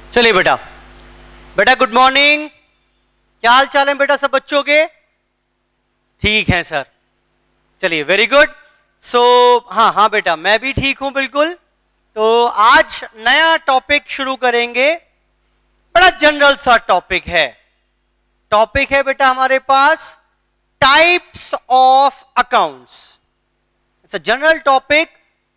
चलिए बेटा, बेटा गुड मॉर्निंग। क्या हाल चाल है बेटा सब बच्चों के? ठीक हैं सर, चलिए वेरी गुड। सो हाँ बेटा, मैं भी ठीक हूं बिल्कुल। तो आज नया टॉपिक शुरू करेंगे, बड़ा जनरल सा टॉपिक है। टॉपिक है बेटा हमारे पास types of accounts. It's a general topic.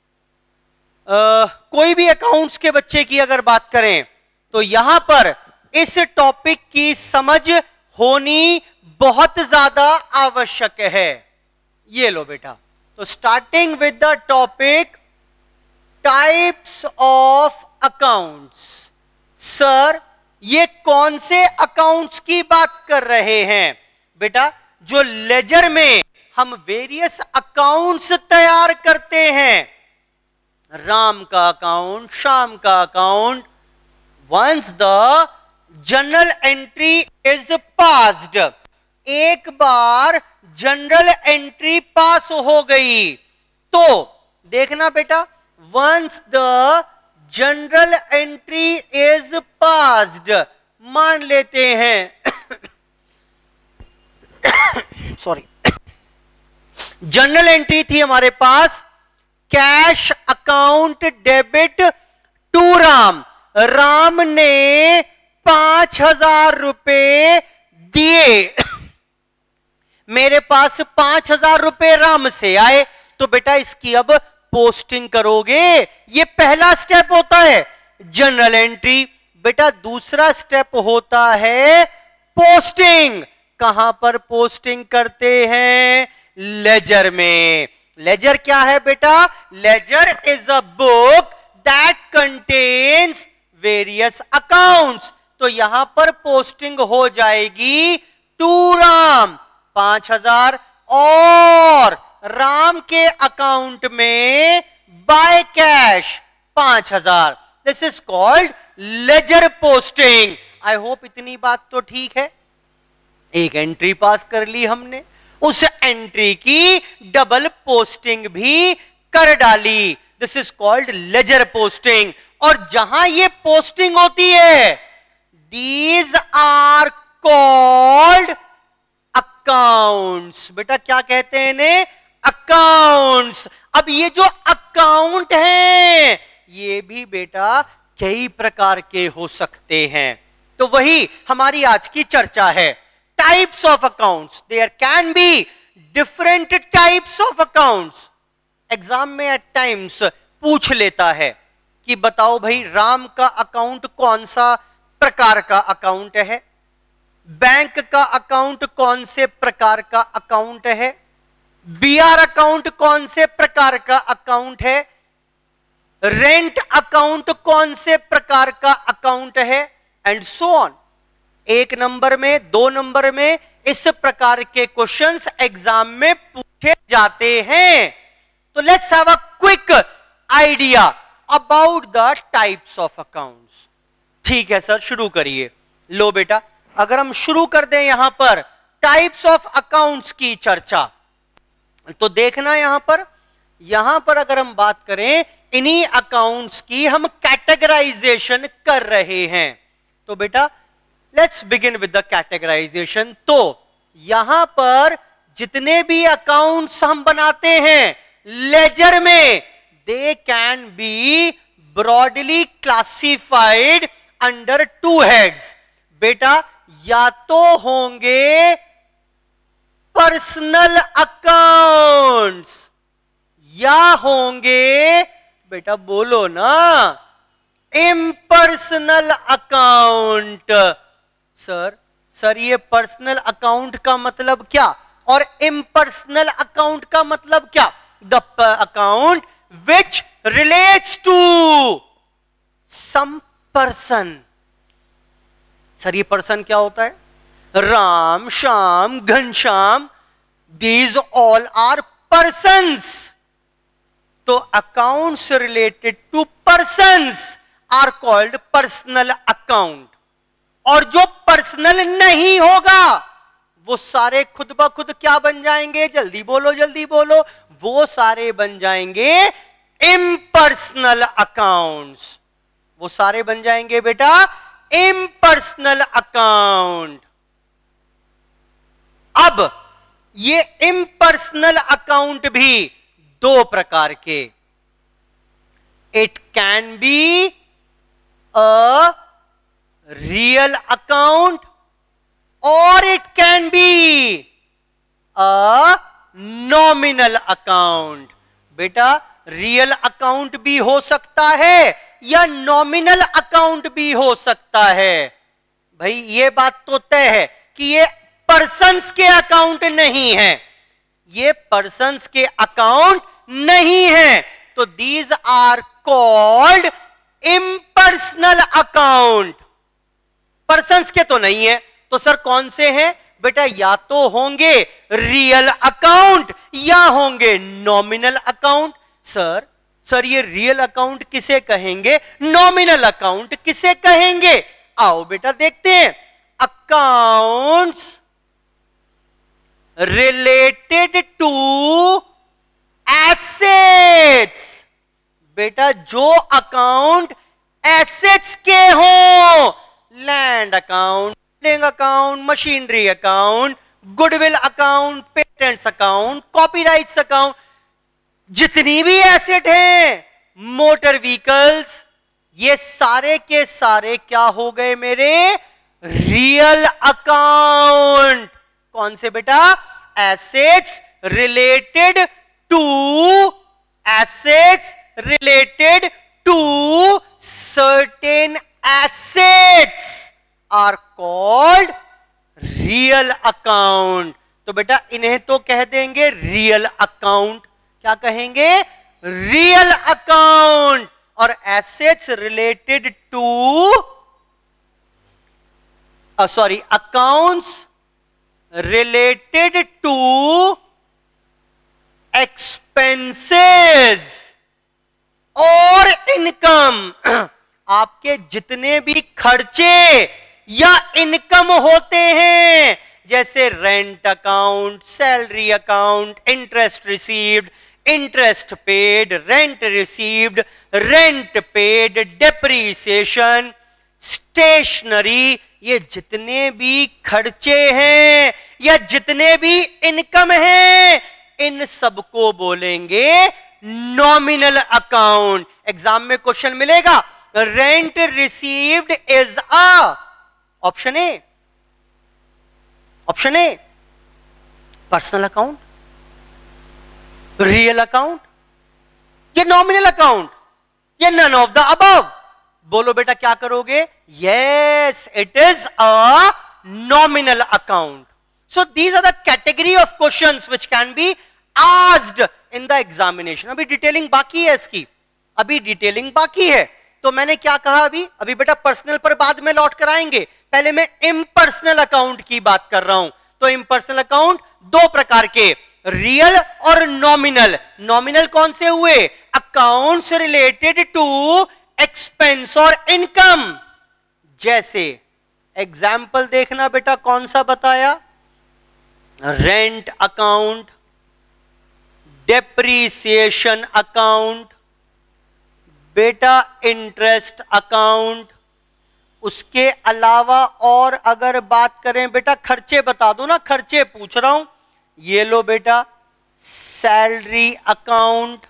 कोई भी अकाउंट्स के बच्चे की अगर बात करें तो यहां पर इस टॉपिक की समझ होनी बहुत ज्यादा आवश्यक है। ये लो बेटा, तो starting with the topic types of accounts. Sir ये कौन से अकाउंट्स की बात कर रहे हैं? बेटा जो लेजर में हम वेरियस अकाउंट्स तैयार करते हैं, राम का अकाउंट, श्याम का account, once the general entry is passed, एक बार जनरल एंट्री पास हो गई तो देखना बेटा, once the general entry is passed, मान लेते हैं सॉरी, जनरल एंट्री थी हमारे पास cash account debit to Ram. Ram ने 5,000 रुपए दिए, मेरे पास 5,000 रुपए राम से आए, तो बेटा इसकी अब पोस्टिंग करोगे। ये पहला स्टेप होता है जनरल एंट्री। बेटा दूसरा स्टेप होता है पोस्टिंग। कहां पर पोस्टिंग करते हैं? लेजर में। लेजर क्या है बेटा? Ledger is a book that contains various accounts. तो यहां पर पोस्टिंग हो जाएगी टू राम 5,000 और राम के अकाउंट में by cash 5,000। This is called ledger posting. I hope इतनी बात तो ठीक है। एक एंट्री पास कर ली हमने, उस एंट्री की डबल पोस्टिंग भी कर डाली। This is called ledger posting. और जहां ये पोस्टिंग होती है, दीज आर कॉल्ड अकाउंट्स। बेटा क्या कहते हैं इन्हें? अकाउंट्स। अब ये जो अकाउंट हैं ये भी बेटा कई प्रकार के हो सकते हैं। तो वही हमारी आज की चर्चा है, types of accounts. There can be different types of accounts. Exam में एट टाइम्स पूछ लेता है कि बताओ भाई राम का अकाउंट कौन सा प्रकार का अकाउंट है, बैंक का अकाउंट कौन से प्रकार का अकाउंट है, बीआर अकाउंट कौन से प्रकार का अकाउंट है, रेंट अकाउंट कौन से प्रकार का अकाउंट है, एंड सो ऑन। 1 नंबर में, 2 नंबर में इस प्रकार के क्वेश्चंस एग्जाम में पूछे जाते हैं। तो let's have a quick idea about the types of accounts. ठीक है सर, शुरू करिए। लो बेटा, अगर हम शुरू कर दें यहां पर टाइप्स ऑफ अकाउंट्स की चर्चा, तो देखना यहां पर अगर हम बात करें इन्हीं अकाउंट्स की, हम कैटेगराइजेशन कर रहे हैं। तो बेटा let's begin with the categorization. तो यहां पर जितने भी अकाउंट्स हम बनाते हैं लेजर में, they can be broadly classified under 2 heads. बेटा या तो होंगे पर्सनल अकाउंट्स या होंगे, बेटा बोलो ना, इम्पर्सनल अकाउंट। सर ये पर्सनल अकाउंट का मतलब क्या और इम्पर्सनल अकाउंट का मतलब क्या? The account which relates to some person. Sir ये पर्सन क्या होता है? Ram, Shyam, Ghanshyam, these all are persons. तो accounts related to persons are called personal account. और जो पर्सनल नहीं होगा वो सारे खुद ब खुद क्या बन जाएंगे? जल्दी बोलो जल्दी बोलो। वो सारे बन जाएंगे इम्पर्सनल अकाउंट्स। वो सारे बन जाएंगे बेटा इम्पर्सनल अकाउंट। अब ये इम्पर्सनल अकाउंट भी दो प्रकार के, it can be a real account और it can be a nominal account. बेटा रियल अकाउंट भी हो सकता है या नॉमिनल अकाउंट भी हो सकता है। भाई ये बात तो तय है कि ये पर्सन्स के अकाउंट नहीं है, ये पर्सन्स के अकाउंट नहीं है, तो these are called impersonal account. Persons के तो नहीं है, तो सर कौन से हैं? बेटा या तो होंगे रियल अकाउंट या होंगे नॉमिनल अकाउंट। सर ये रियल अकाउंट किसे कहेंगे, नॉमिनल अकाउंट किसे कहेंगे? आओ बेटा देखते हैं। Accounts related to assets. बेटा जो अकाउंट एसेट्स के हो, land account, building account, machinery account, goodwill account, patents account, copyrights account, जितनी भी एसेट हैं, मोटर व्हीकल्स, ये सारे के सारे क्या हो गए मेरे रियल अकाउंट। कौन से बेटा? Assets related to, assets related to certain assets are called real account. तो बेटा इन्हें तो कह देंगे रियल अकाउंट। क्या कहेंगे? Real account. और assets related to accounts related to expenses और इनकम। आपके जितने भी खर्चे या इनकम होते हैं, जैसे rent account, salary account, interest received, interest paid, rent received, rent paid, depreciation, stationery, ये जितने भी खर्चे हैं या जितने भी इनकम हैं, इन सबको बोलेंगे नॉमिनल अकाउंट। एग्जाम में क्वेश्चन मिलेगा, rent received is a, option A personal account, real account, ये नॉमिनल अकाउंट, ये नन ऑफ द अबव। बोलो बेटा क्या करोगे? Yes, it is a nominal account. So these are the category of questions which can be asked in the examination. अभी detailing बाकी है इसकी, अभी डिटेलिंग बाकी है। तो मैंने क्या कहा अभी बेटा पर्सनल पर बाद में लौट कर आएंगे, पहले मैं इम्पर्सनल अकाउंट की बात कर रहा हूं। तो इम्पर्सनल अकाउंट दो प्रकार के, रियल और नॉमिनल। नॉमिनल कौन से हुए? अकाउंट्स रिलेटेड टू एक्सपेंस और इनकम। जैसे एग्जाम्पल देखना बेटा, कौन सा बताया? रेंट अकाउंट, डेप्रीसिएशन अकाउंट, बेटा इंटरेस्ट अकाउंट। उसके अलावा और अगर बात करें बेटा, खर्चे बता दो ना, खर्चे पूछ रहा हूं। ये लो बेटा, salary account,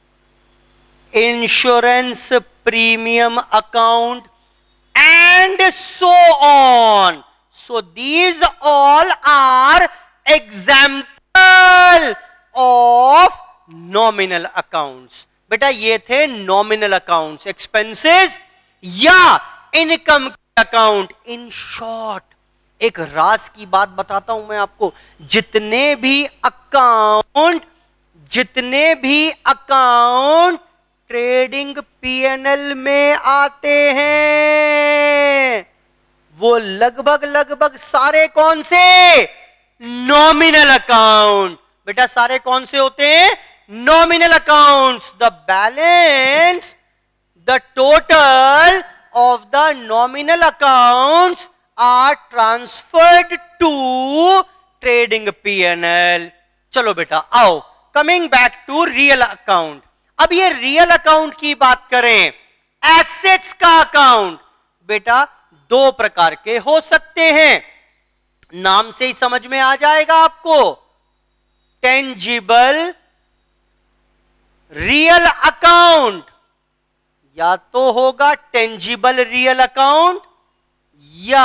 insurance premium account and so on. So these all are example of nominal accounts. बेटा ये थे नॉमिनल अकाउंट्स, एक्सपेंसेस या इनकम अकाउंट। इन शॉर्ट एक राज की बात बताता हूं मैं आपको, जितने भी अकाउंट ट्रेडिंग पीएनएल में आते हैं, वो लगभग सारे कौन से? Nominal account. बेटा सारे कौन से होते हैं? Nominal accounts. The balance, the total of the nominal accounts are transferred to trading P&L। चलो बेटा आओ, coming back to real account. अब ये रियल अकाउंट की बात करें एसेट्स का अकाउंट बेटा दो प्रकार के हो सकते हैं, नाम से ही समझ में आ जाएगा आपको। टेंजिबल रियल अकाउंट, या तो होगा टेंजिबल रियल अकाउंट या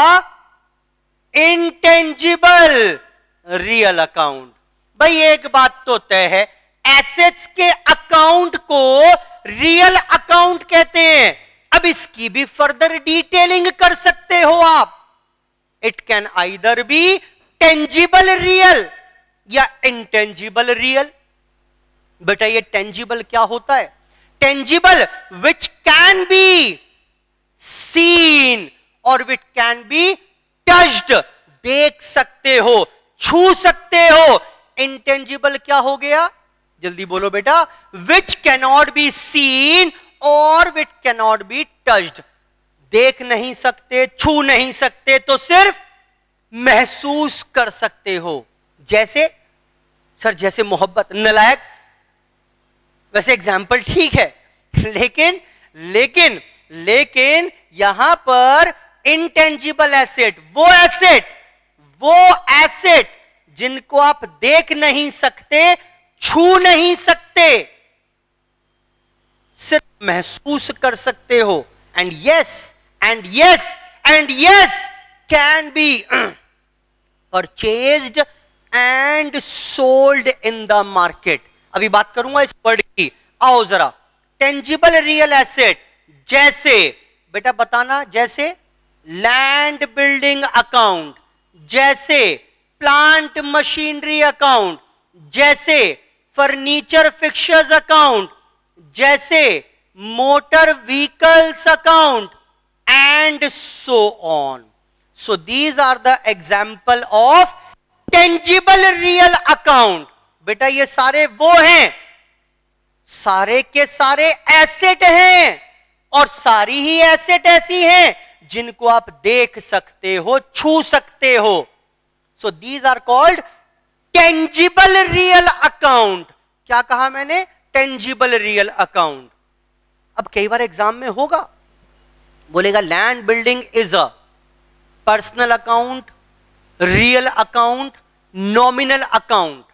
इंटेंजिबल रियल अकाउंट। भाई एक बात तो तय है, एसेट्स के अकाउंट को रियल अकाउंट कहते हैं। अब इसकी भी फर्दर डिटेलिंग कर सकते हो आप। It can either be tangible real या इंटेंजिबल रियल। बेटा ये टेंजिबल क्या होता है? Tangible which can be seen और विच कैन बी टच्ड, देख सकते हो, छू सकते हो। इंटेंजिबल क्या हो गया? जल्दी बोलो बेटा। विच कैनॉट बी सीन और विच कैनॉट बी टच्ड, देख नहीं सकते, छू नहीं सकते, तो सिर्फ महसूस कर सकते हो। जैसे सर जैसे मोहब्बत, नलायक, वैसे एग्जाम्पल ठीक है, लेकिन लेकिन लेकिन यहां पर इंटेंजिबल एसेट, वो एसेट जिनको आप देख नहीं सकते, छू नहीं सकते, सिर्फ महसूस कर सकते हो। And yes can be purchased and sold in the market. अभी बात करूंगा इस वर्ड की, आओ जरा। टेंजिबल रियल एसेट जैसे बेटा बताना, जैसे लैंड बिल्डिंग अकाउंट, जैसे प्लांट मशीनरी अकाउंट, जैसे फर्नीचर फिक्चर्स अकाउंट, जैसे motor vehicles account and so on. So these are the example of tangible real account. बेटा ये सारे वो हैं, सारे के सारे एसेट हैं, और सारी ही एसेट ऐसी हैं जिनको आप देख सकते हो, छू सकते हो। So these are called tangible real account. क्या कहा मैंने? Tangible real account. अब कई बार एग्जाम में होगा, बोलेगा land building is a personal account, real account, nominal account,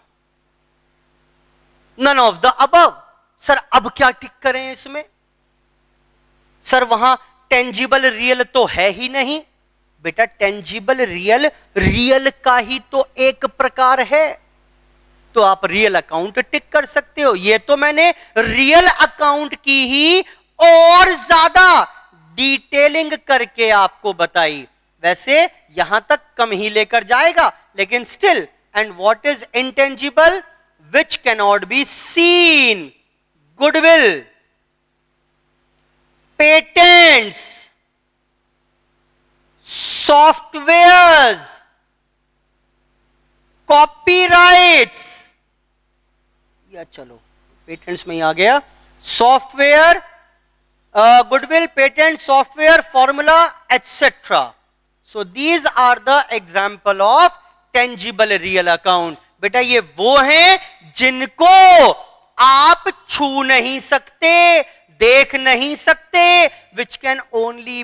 none of the above. Sir अब क्या टिक करें इसमें? सर वहां टेंजिबल रियल तो है ही नहीं। बेटा टेंजिबल रियल का ही तो एक प्रकार है, तो आप रियल अकाउंट टिक कर सकते हो। ये तो मैंने रियल अकाउंट की ही और ज्यादा डिटेलिंग करके आपको बताई। वैसे यहां तक कम ही लेकर जाएगा, लेकिन still. And what is intangible? Which cannot be seen, goodwill, patents, softwares, copyrights, या चलो पेटेंट्स में ही आ गया, software, goodwill, patent, software, formula, etcetera. So these are the example of tangible real account. बेटा ये वो हैं जिनको आप छू नहीं सकते, देख नहीं सकते, which can only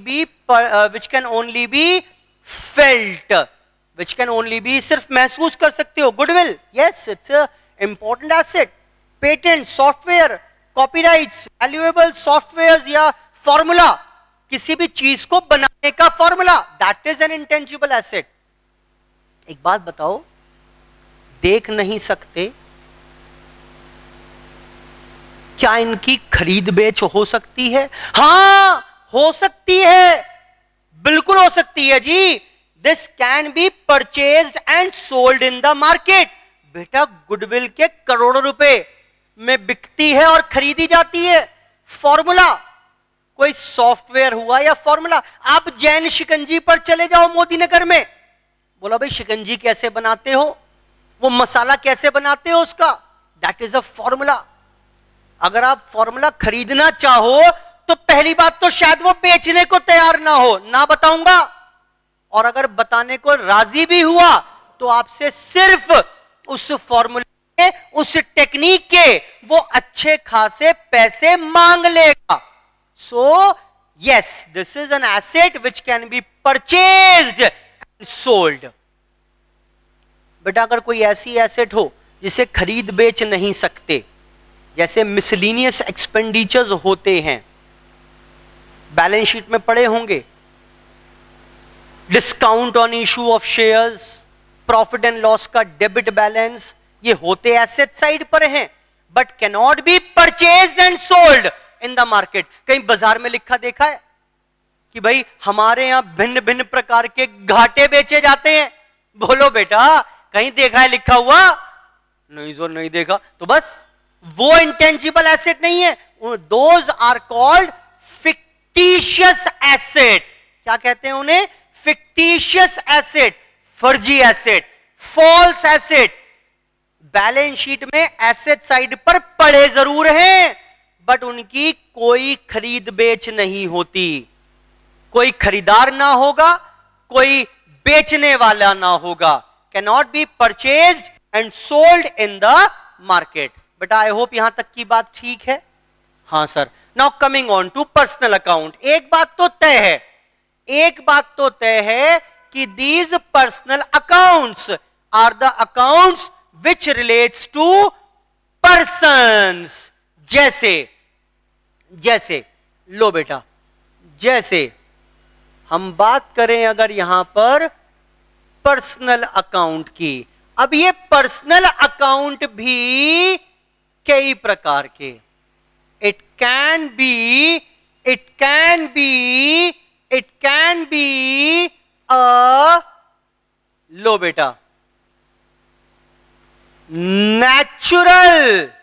be felt, which can only be, सिर्फ महसूस कर सकते हो। Goodwill, yes it's a important asset. Patent, software, copyrights, valuable software या फॉर्मूला, किसी भी चीज को बनाने का formula, that is an intangible asset. एक बात बताओ, देख नहीं सकते, क्या इनकी खरीद बेच हो सकती है? हां हो सकती है, बिल्कुल हो सकती है जी। This can be purchased and sold in the market. बेटा गुडविल के करोड़ों रुपए में बिकती है और खरीदी जाती है। फॉर्मूला, कोई सॉफ्टवेयर हुआ या फॉर्मूला। आप जैन शिकंजी पर चले जाओ मोदी नगर में, बोला भाई शिकंजी कैसे बनाते हो, वो मसाला कैसे बनाते हो उसका, दैट इज अ फॉर्मूला। अगर आप फॉर्मूला खरीदना चाहो तो पहली बात तो शायद वो बेचने को तैयार ना हो, ना बताऊंगा, और अगर बताने को राजी भी हुआ तो आपसे सिर्फ उस फॉर्मूले, उस टेक्निक के वो अच्छे खासे पैसे मांग लेगा। So yes, this is an asset which can be purchased and sold. बेटा अगर कोई ऐसी एसेट हो जिसे खरीद बेच नहीं सकते, जैसे मिसलिनियस एक्सपेंडिचर्स होते हैं, बैलेंस शीट में पड़े होंगे, discount on issue of shares, profit and loss का डेबिट बैलेंस, ये होते एसेट साइड पर हैं, but can not be purchased and sold in the market. कहीं बाजार में लिखा देखा है कि भाई हमारे यहां भिन्न भिन्न प्रकार के घाटे बेचे जाते हैं? बोलो बेटा, कहीं देखा है लिखा हुआ? नहीं सर, नहीं देखा. तो बस वो इंटेंजिबल एसेट नहीं है. Those are called fictitious asset. क्या कहते हैं उन्हें? फिक्टिशियस एसेट, फर्जी asset, false asset. Balance sheet में एसेट साइड पर पड़े जरूर हैं, बट उनकी कोई खरीद बेच नहीं होती. कोई खरीदार ना होगा, कोई बेचने वाला ना होगा. Can not be purchased and sold in the market. बेटा आई होप यहां तक की बात ठीक है. हां sir. Now coming on to personal account. एक बात तो तय है, एक बात तो तय है कि these personal accounts are the accounts which relates to persons. जैसे जैसे लो बेटा, जैसे हम बात करें अगर यहां पर पर्सनल अकाउंट की, अब ये पर्सनल अकाउंट भी कई प्रकार के, इट कैन बी अ, लो बेटा, natural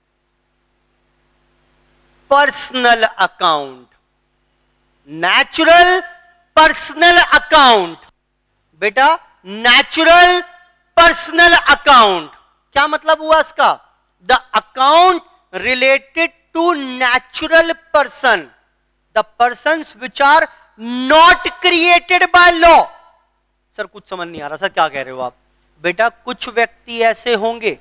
personal account. Natural personal account. बेटा नेचुरल पर्सनल अकाउंट क्या मतलब हुआ इसका? The account related to natural person, the persons which are not created by law. Sir कुछ समझ नहीं आ रहा सर, क्या कह रहे हो आप? बेटा कुछ व्यक्ति ऐसे होंगे,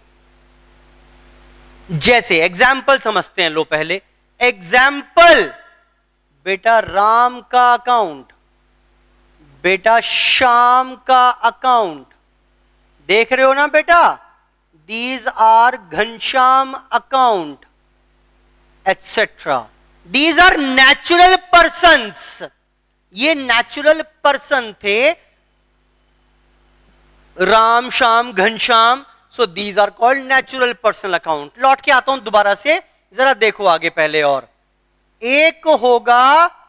जैसे एग्जाम्पल समझते हैं. लो पहले एग्जाम्पल, बेटा राम का अकाउंट, बेटा श्याम का अकाउंट, देख रहे हो ना बेटा? These are Ghanshyam account etcetera. These are natural persons. ये नेचुरल पर्सन थे, Ram Shyam Ghanshyam. So these are called natural personal account. लौट के आता हूं दोबारा से, जरा देखो आगे पहले. और एक होगा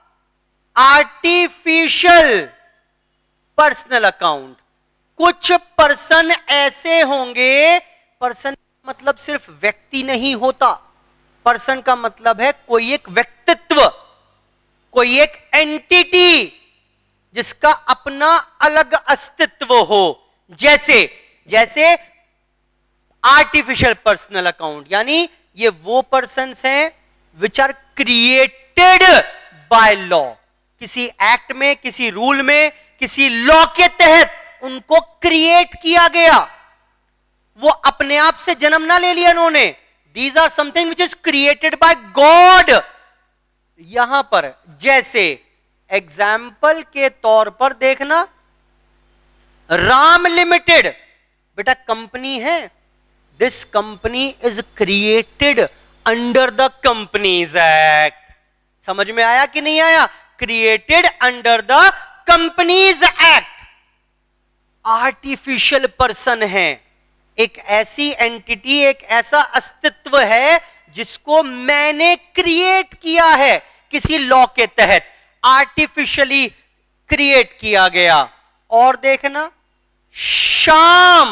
आर्टिफिशियल पर्सनल अकाउंट. कुछ पर्सन ऐसे होंगे, पर्सन मतलब सिर्फ व्यक्ति नहीं होता, पर्सन का मतलब है कोई एक व्यक्तित्व, कोई एक एंटिटी जिसका अपना अलग अस्तित्व हो. जैसे जैसे आर्टिफिशियल पर्सनल अकाउंट, यानी ये वो पर्सन्स हैं which are created by law. किसी एक्ट में, किसी रूल में, किसी लॉ के तहत उनको क्रिएट किया गया. वो अपने आप से जन्म ना ले लिया उन्होंने. These are something which is created by God. यहां पर जैसे एग्जाम्पल के तौर पर देखना, राम लिमिटेड बेटा कंपनी है. This company is created under the companies act. समझ में आया कि नहीं आया? Created under the companies act. Artificial person है, एक ऐसी एंटिटी, एक ऐसा अस्तित्व है जिसको मैंने क्रिएट किया है किसी लॉ के तहत, आर्टिफिशियली क्रिएट किया गया. और देखना, श्याम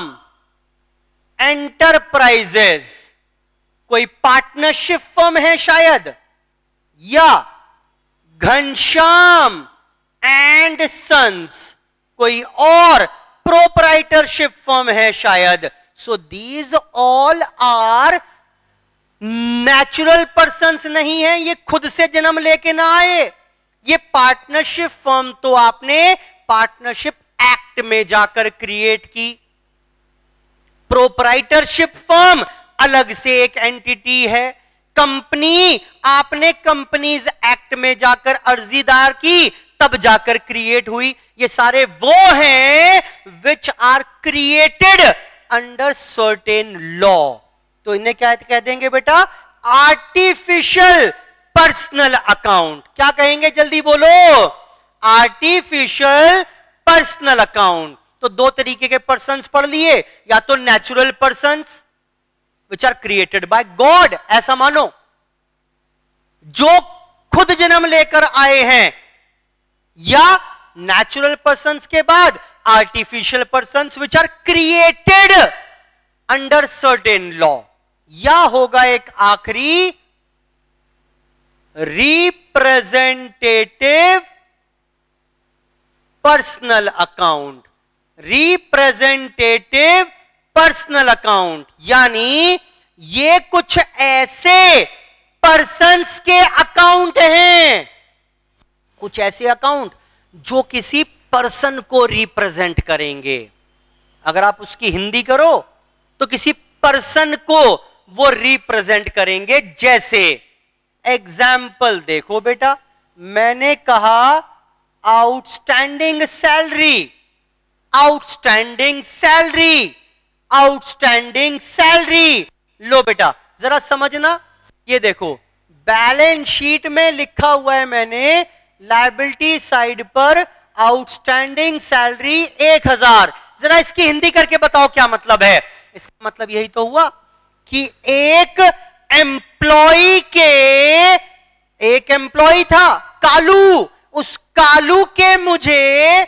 एंटरप्राइजेस कोई पार्टनरशिप फर्म है शायद, या घनश्याम एंड सन्स कोई और प्रोप्राइटरशिप फर्म है शायद. So these all are natural persons नहीं है, ये खुद से जन्म लेके ना आए. ये पार्टनरशिप फर्म तो आपने पार्टनरशिप एक्ट में जाकर क्रिएट की. प्रोप्राइटरशिप फर्म अलग से एक एंटिटी है, कंपनी, आपने कंपनीज एक्ट में जाकर अर्जी दायर की, तब जाकर क्रिएट हुई। ये सारे वो हैं which are created under certain law. तो इन्हें क्या कह देंगे बेटा? Artificial personal account. क्या कहेंगे? जल्दी बोलो। Artificial personal account. तो दो तरीके के पर्सन्स पढ़ लिए, या तो natural persons which are created by God, ऐसा मानो जो खुद जन्म लेकर आए हैं, या नेचुरल पर्सन्स के बाद artificial persons which are created under certain law, या होगा एक आखिरी representative personal account. Representative personal account यानी ये कुछ ऐसे पर्सन्स के अकाउंट हैं, कुछ ऐसे अकाउंट जो किसी पर्सन को रिप्रेजेंट करेंगे। अगर आप उसकी हिंदी करो तो किसी पर्सन को वो रिप्रेजेंट करेंगे। जैसे एग्जाम्पल देखो बेटा, मैंने कहा outstanding salary, outstanding salary, outstanding salary. लो बेटा जरा समझना, ये देखो बैलेंस शीट में लिखा हुआ है मैंने लायबिलिटी साइड पर आउटस्टैंडिंग सैलरी 1000। जरा इसकी हिंदी करके बताओ क्या मतलब है? इसका मतलब यही तो हुआ कि एक एम्प्लॉय था कालू, उस कालू के मुझे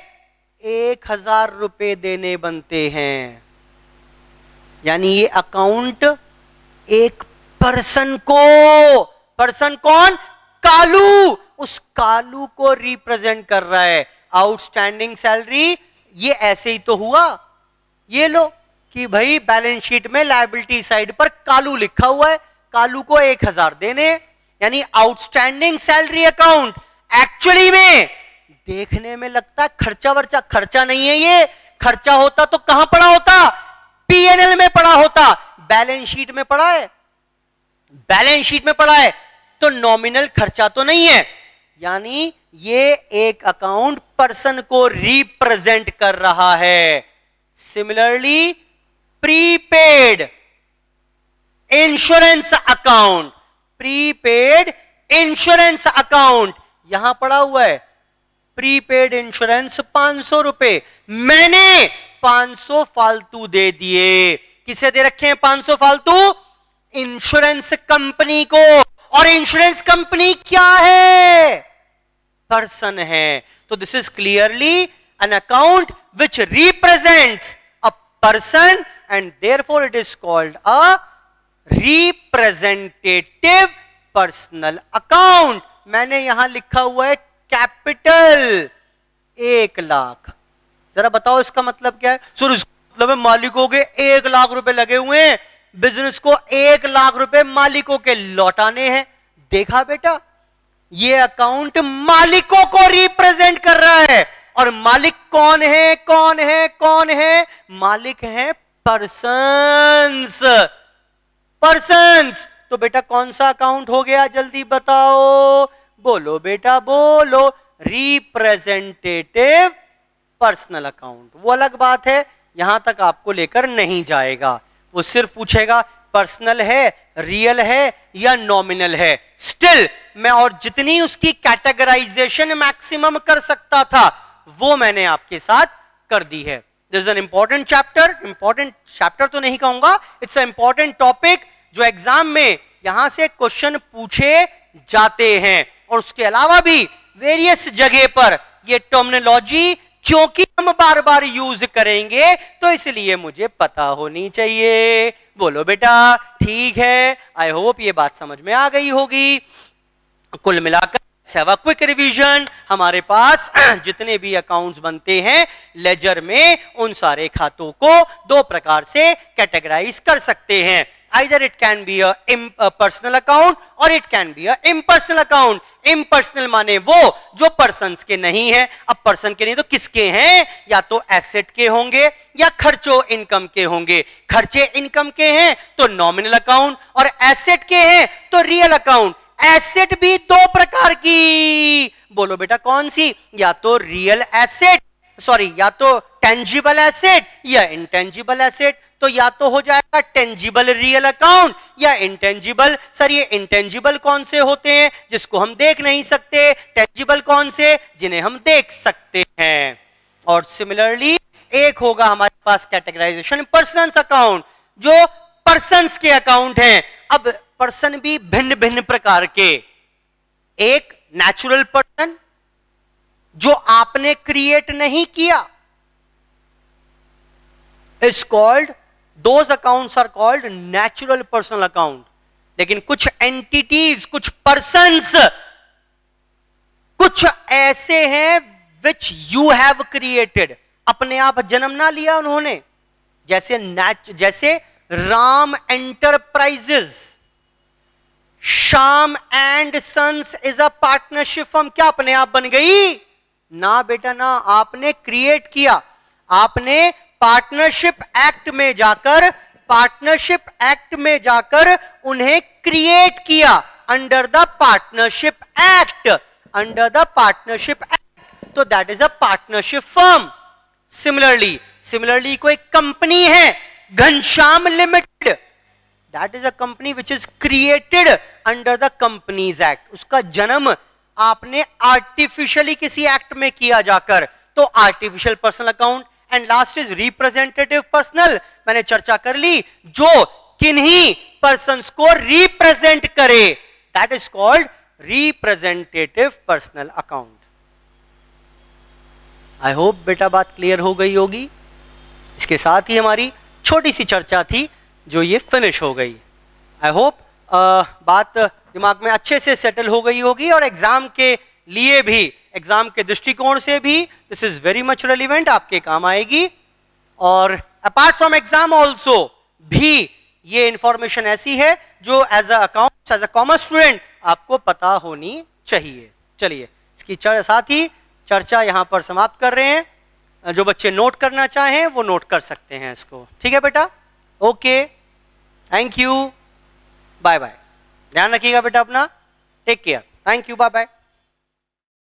1000 रुपए देने बनते हैं। यानी ये अकाउंट एक पर्सन को, पर्सन कौन? कालू, उस कालू को रिप्रेजेंट कर रहा है। आउटस्टैंडिंग सैलरी ये ऐसे ही तो हुआ। ये लो कि भाई बैलेंस शीट में लायबिलिटी साइड पर कालू लिखा हुआ है, कालू को 1000 देने, यानी आउटस्टैंडिंग सैलरी अकाउंट एक्चुअली में देखने में लगता है खर्चा वर्चा, खर्चा नहीं है ये। खर्चा होता तो कहां पड़ा होता? पीएनएल में पड़ा होता, बैलेंस शीट में पड़ा है। बैलेंस शीट में पड़ा है तो नॉमिनल खर्चा तो नहीं है। यानी ये एक अकाउंट पर्सन को रिप्रेजेंट कर रहा है। Similarly prepaid insurance account, prepaid insurance account यहां पड़ा हुआ है। प्रीपेड इंश्योरेंस 500 रुपए, मैंने 500 फालतू दे दिए। किसे दे रखे हैं 500 फालतू? इंश्योरेंस कंपनी को। और इंश्योरेंस कंपनी क्या है? पर्सन है। तो this is clearly an account which represents a person and therefore it is called a representative personal account. मैंने यहां लिखा हुआ है कैपिटल 1 लाख। जरा बताओ इसका मतलब क्या है? सर इसका मतलब है मालिकों के 1 लाख रुपए लगे हुए हैं, बिजनेस को 1 लाख रुपए मालिकों के लौटाने हैं। देखा बेटा, ये अकाउंट मालिकों को रिप्रेजेंट कर रहा है। और मालिक कौन है? कौन है? कौन है? मालिक है पर्सन्स। पर्सन्स। तो बेटा कौन सा अकाउंट हो गया? जल्दी बताओ, बोलो बेटा बोलो। Representative personal account. वो अलग बात है, यहां तक आपको लेकर नहीं जाएगा। वो सिर्फ पूछेगा पर्सनल है, रियल है या नॉमिनल है। स्टिल मैं और जितनी उसकी कैटेगराइजेशन मैक्सिमम कर सकता था वो मैंने आपके साथ कर दी है। This is an important chapter. Important chapter तो नहीं कहूंगा, इट्स अ इंपॉर्टेंट टॉपिक जो एग्जाम में यहां से क्वेश्चन पूछे जाते हैं। और उसके अलावा भी वेरियस जगह पर ये टर्मिनोलॉजी क्योंकि हम बार बार यूज करेंगे तो इसलिए मुझे पता होनी चाहिए। बोलो बेटा ठीक है। आई होप ये बात समझ में आ गई होगी। कुल मिलाकर हैव अ क्विक रिवीजन। हमारे पास जितने भी अकाउंट्स बनते हैं लेजर में, उन सारे खातों को 2 प्रकार से कैटेगराइज कर सकते हैं। either it can be a personal account or it can be a impersonal account. impersonal माने वो जो पर्सन्स के नहीं है. अब पर्सन के नहीं तो किसके हैं? या तो एसेट के होंगे या खर्चों इनकम के होंगे. खर्चे इनकम के हैं तो नॉमिनल अकाउंट, और एसेट के हैं तो रियल अकाउंट. एसेट भी दो प्रकार की, बोलो बेटा कौन सी? या तो रियल एसेट, सॉरी या तो टेंजिबल एसेट या इंटेंजिबल एसेट. तो या तो हो जाएगा टेंजिबल रियल अकाउंट या इंटेंजिबल. सर ये इंटेंजिबल कौन से होते हैं जिसको हम देख नहीं सकते? टेंजिबल कौन से? जिन्हें हम देख सकते हैं. और सिमिलरली एक होगा हमारे पास कैटेगराइजेशन पर्सन्स अकाउंट, जो पर्सन्स के अकाउंट हैं. अब पर्सन भी भिन्न भिन्न प्रकार के. एक नेचुरल पर्सन जो आपने क्रिएट नहीं किया, is called, those accounts are called natural personal account. लेकिन कुछ एंटिटीज, कुछ पर्सन्स, कुछ ऐसे हैं विच यू हैव क्रिएटेड, अपने आप जन्म ना लिया उन्होंने. जैसे Ram enterprises, Shyam and sons is a partnership firm. क्या अपने आप बन गई? ना बेटा ना, आपने क्रिएट किया. आपने पार्टनरशिप एक्ट में जाकर उन्हें क्रिएट किया अंडर द पार्टनरशिप एक्ट. तो that is a partnership firm. Similarly कोई कंपनी है Ghanshyam limited, that is a company which is created under the companies act. उसका जन्म आपने आर्टिफिशियली किसी एक्ट में किया जाकर, तो artificial personal account. And last is representative personal. मैंने चर्चा कर ली, जो किन्हीं पर्सन्स को रिप्रेजेंट करे, that is called representative personal account. I hope बेटा बात क्लियर हो गई होगी. इसके साथ ही हमारी छोटी सी चर्चा थी जो ये फिनिश हो गई. आई होप बात दिमाग में अच्छे से सेटल हो गई होगी, और एग्जाम के लिए भी, एग्जाम के दृष्टिकोण से भी this is very much relevant, आपके काम आएगी. और अपार्ट फ्रॉम एग्जाम ऑल्सो भी ये इंफॉर्मेशन ऐसी है जो as a account, as a commerce student आपको पता होनी चाहिए. चलिए इसकी साथ ही चर्चा यहां पर समाप्त कर रहे हैं. जो बच्चे नोट करना चाहें वो नोट कर सकते हैं इसको. ठीक है बेटा? Okay, thank you, bye bye. ध्यान रखिएगा बेटा अपना. Take care. Thank you, bye bye.